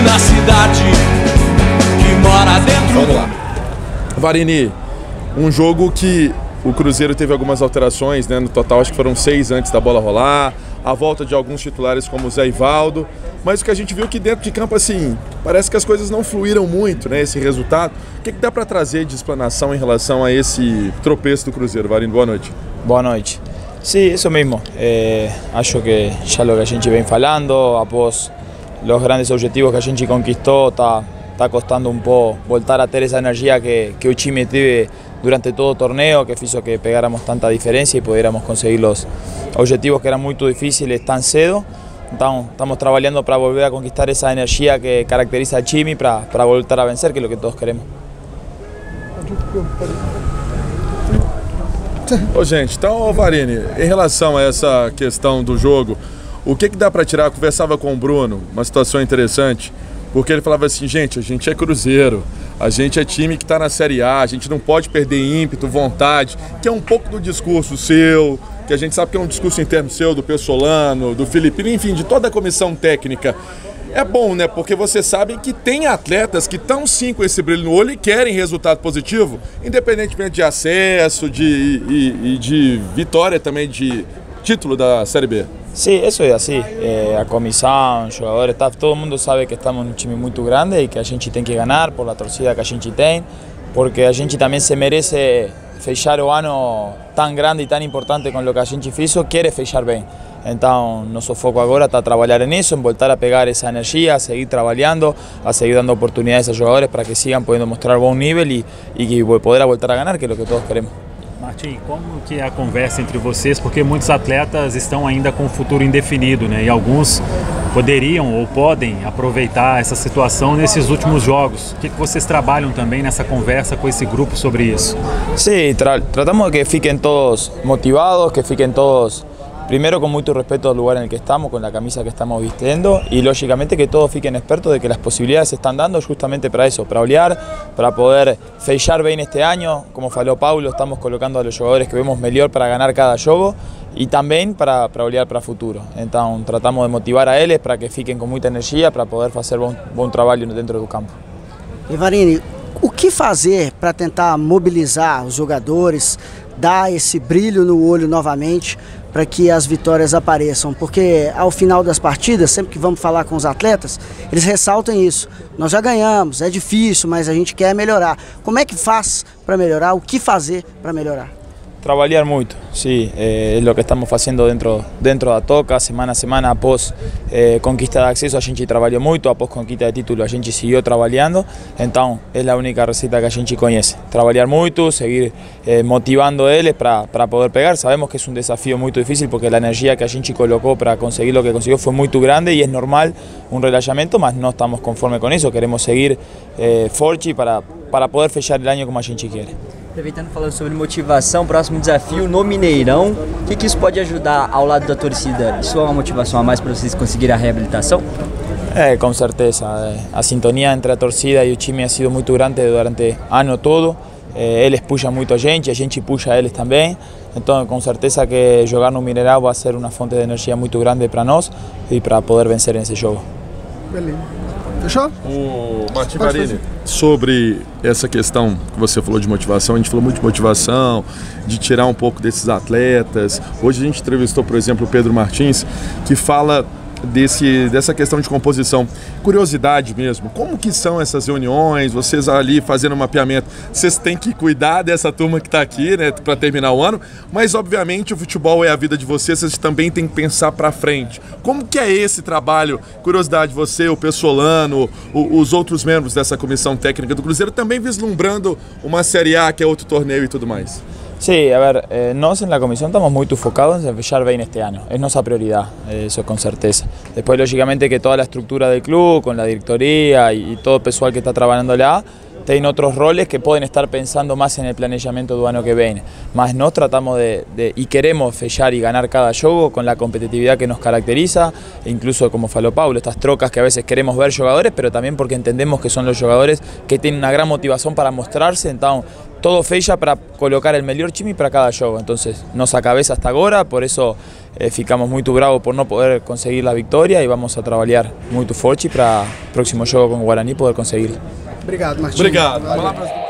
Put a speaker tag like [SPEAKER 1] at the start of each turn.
[SPEAKER 1] na cidade que mora dentro.
[SPEAKER 2] Vamos lá. Varini, um jogo que o Cruzeiro teve algumas alterações, né? No total acho que foram 6 antes da bola rolar, a volta de alguns titulares como o Zé Ivaldo, mas o que a gente viu que dentro de campo, assim, parece que as coisas não fluíram muito, né? Esse resultado. O que dá para trazer de explanação em relação a esse tropeço do Cruzeiro? Varini, boa noite.
[SPEAKER 3] Boa noite. Sí, eso mismo. Acho que ya lo que a gente vem falando, após los grandes objetivos que a gente conquistou, está costando un poco voltar a ter esa energía que o time teve durante todo o torneo, que hizo que pegáramos tanta diferencia y pudiéramos conseguir los objetivos que eran muy difíciles tan cedo. Entonces, estamos trabajando para volver a conquistar esa energía que caracteriza al time para voltar a vencer, que es lo que todos queremos.
[SPEAKER 2] Ô gente, então, Varini, em relação a essa questão do jogo, o que dá para tirar? Eu conversava com o Bruno, uma situação interessante, porque ele falava assim, gente, a gente é Cruzeiro, a gente é time que está na Série A, a gente não pode perder ímpeto, vontade, que é um pouco do discurso seu, que a gente sabe que é um discurso interno seu, do Pessolano, do Filipino, enfim, de toda a comissão técnica. É bom, né? Porque você sabe que tem atletas que estão sim com esse brilho no olho e querem resultado positivo, independentemente de acesso e de vitória também, de título da Série B.
[SPEAKER 3] Sí, eso es así. A comisión, jogadores, staff, todo el mundo sabe que estamos en un time muy grande y que a gente tem que ganar por la torcida que a gente tem, porque a gente también se merece fechar o ano tan grande y tan importante con lo que a gente hizo, quiere fechar bem. Então, nosso foco agora está a trabalhar nisso, em voltar a pegar essa energia, a seguir trabalhando, a seguir dando oportunidades a jogadores para que sigam podendo mostrar bom nível e poder voltar a ganhar, que é o que todos queremos.
[SPEAKER 4] Martim, como que é a conversa entre vocês? Porque muitos atletas estão ainda com o futuro indefinido, né? E alguns poderiam ou podem aproveitar essa situação nesses últimos jogos. O que vocês trabalham também nessa conversa com esse grupo sobre isso?
[SPEAKER 3] Sí, tratamos de que fiquem todos motivados, que fiquem todos, primero con mucho respeto al lugar en el que estamos, con la camisa que estamos vistiendo y lógicamente que todos fiquen expertos de que las posibilidades se están dando justamente para eso, para olear, para poder fechar bien este año. Como falou Paulo, estamos colocando a los jugadores que vemos mejor para ganar cada juego y también para olear para futuro. Entonces tratamos de motivar a eles para que fiquem com muita energia para poder fazer bom trabalho dentro do campo.
[SPEAKER 5] E Varini, o que fazer para tentar mobilizar os jogadores, dar esse brilho no olho novamente para que as vitórias apareçam? Porque ao final das partidas, sempre que vamos falar com os atletas, eles ressaltam isso. Nós já ganhamos, é difícil, mas a gente quer melhorar. Como é que faz para melhorar? O que fazer para melhorar?
[SPEAKER 3] Trabalhar muito, sí, es lo que estamos haciendo dentro da toca, semana a semana, após conquista de acceso a gente trabalhou muito, após conquista de título a gente siguió trabalhando, então é a única receita que a gente conhece, trabalhar muito, seguir motivando eles para poder pegar. Sabemos que es un desafío muy difícil porque la energía que a gente colocó para conseguir lo que consiguió fue muy grande y es normal un relajamiento, mas no estamos conformes con eso, queremos seguir forte para poder fechar el año como a gente quiere.
[SPEAKER 6] Aproveitando, falando sobre motivação, próximo desafio no Mineirão, o que isso pode ajudar ao lado da torcida? Isso é uma motivação a mais para vocês conseguirem a reabilitação?
[SPEAKER 3] Com certeza, a sintonia entre a torcida e o time ha sido muito grande durante o ano todo, eles puxam muito a gente puxa eles também, então com certeza que jogar no Mineirão vai ser uma fonte de energia muito grande para nós e para poder vencer nesse jogo.
[SPEAKER 2] Beleza. Fechou? O Martim Varini, sobre essa questão que você falou de motivação, a gente falou muito de motivação, de tirar um pouco desses atletas. Hoje a gente entrevistou, por exemplo, o Pedro Martins, que fala dessa questão de composição. Curiosidade mesmo, como que são essas reuniões, vocês ali fazendo um mapeamento? Vocês têm que cuidar dessa turma que está aqui, né, para terminar o ano, mas obviamente o futebol é a vida de vocês, vocês também têm que pensar para frente. Como que é esse trabalho? Curiosidade, você, o Pessolano, os outros membros dessa comissão técnica do Cruzeiro também vislumbrando uma Série A, que é outro torneio e tudo mais.
[SPEAKER 3] Sí, a ver, nós en la comisión estamos muy enfocados en fechar bien este año, es nuestra prioridad, eso con certeza. Después, lógicamente, que toda la estructura del club, con la directoría y todo el personal que está trabajando allá, tem outros roles que podem estar pensando mais no planejamento do ano que vem. Mas nós tratamos e queremos fechar e ganhar cada jogo com a competitividade que nos caracteriza, incluso como falou Paulo, estas trocas que a veces queremos ver jogadores, pero también porque entendemos que son los jugadores que tienen una gran motivación para mostrarse, entonces todo fecha para colocar el melhor time para cada jogo. Entonces, nossa cabeça hasta agora, por eso ficamos muito bravos por não poder conseguir a vitória e vamos a trabalhar muito forte para o próximo jogo com o Guarani poder conseguir.
[SPEAKER 5] Obrigado, Martinho.
[SPEAKER 2] Obrigado.